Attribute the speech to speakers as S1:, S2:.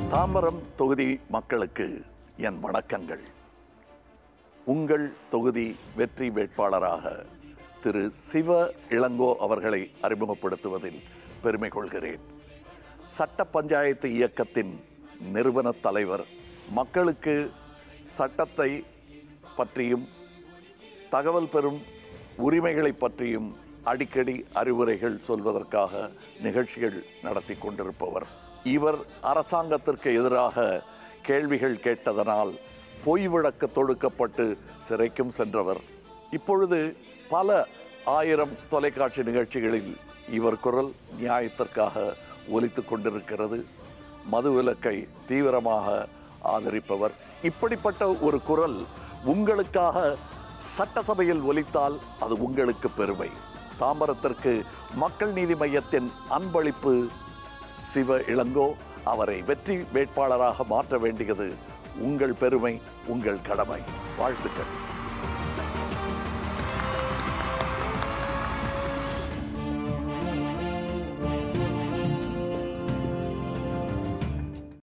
S1: தாம்பரம் தொகுதி மக்களுக்கு என் வணக்கங்கள். உங்கள் தொகுதி வெற்றி வேட்பாளராக திரு சிவ இளங்கோ அவர்களை அறிமுகப்படுத்துவதில் பெருமை கொள்கிறேன். சட்ட பஞ்சாயத்து இயக்கத்தின் நிறுவன தலைவர். மக்களுக்கு சட்டத்தை பற்றியும் தகவல் பெறும் உரிமைகளை பற்றியும் அடிக்கடி அறிவுரைகள் சொல்வதற்காக நிகழ்ச்சிகள் நடத்தி கொண்டிருப்பவர். இவர் அரசாங்கத்திற்கு எதிராக கேள்விகள் கேட்டதனால் பொய் வழக்கு தொடுக்கப்பட்டு சிறைக்கும் சென்றவர். இப்பொழுது பல ஆயிரம் தொலைக்காட்சி நிகழ்ச்சிகளில் இவர் குரல் நியாயத்திற்காக ஒலித்து கொண்டிருக்கிறது. மதுவிலக்கை தீவிரமாக ஆதரிப்பவர். இப்படிப்பட்ட ஒரு குரல் உங்களுக்காக சட்டசபையில் ஒலித்தால் அது உங்களுக்கு பெருமை. தாம்பரத்திற்கு மக்கள் நீதி மையத்தின் அன்பளிப்பு சிவ இளங்கோ. அவரை வெற்றி வேட்பாளராக மாற்ற வேண்டியது உங்கள் பெருமை, உங்கள் கடமை. வாழ்த்துக்கள்.